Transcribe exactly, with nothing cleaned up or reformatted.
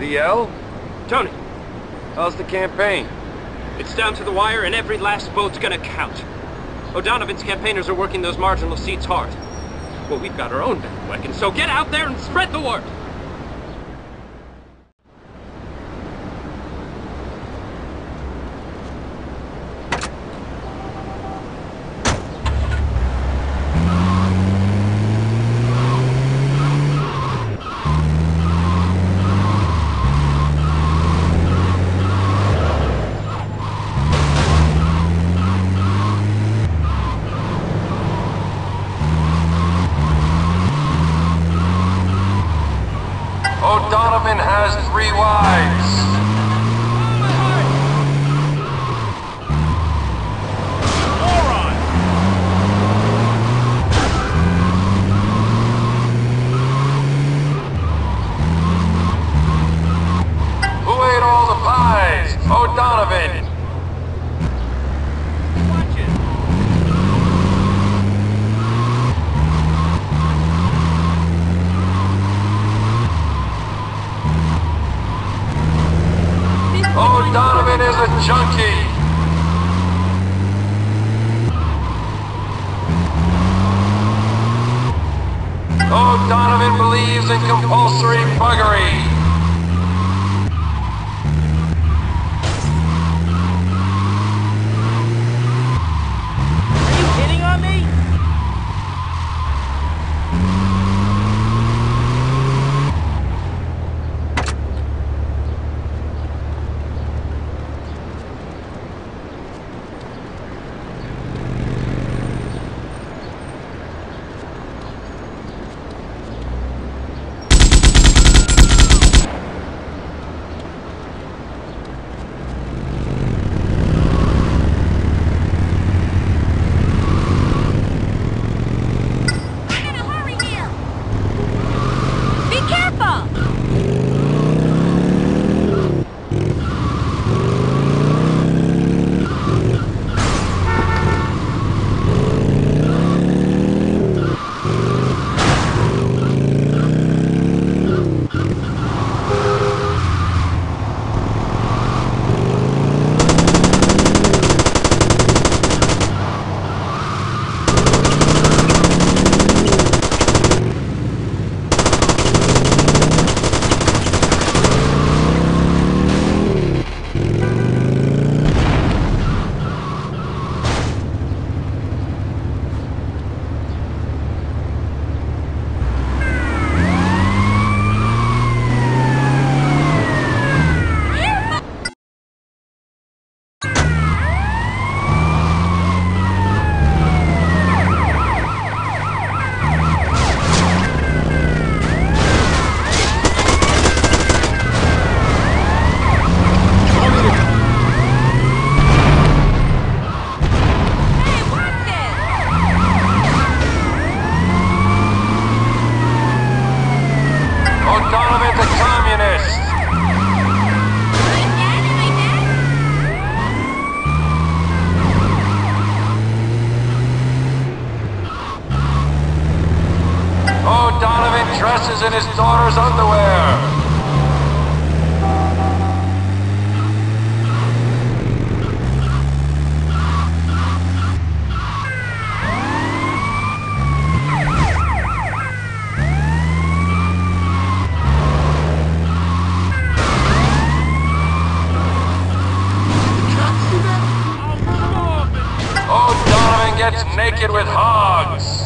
The L? Tony, How's the campaign? it's down to the wire and every last vote's gonna count. O'Donovan's campaigners are working those marginal seats hard. Well, we've got our own bandwagon, so get out there and spread the word! O'Donovan has three wives. Who ate all the pies? O'Donovan. Watch it. O'Donovan is a junkie. O'Donovan believes in compulsory buggery. Are you hitting on me? O'Donovan's a communist. O'Donovan dresses in his daughter's underwear. O'Donovan gets naked with hogs.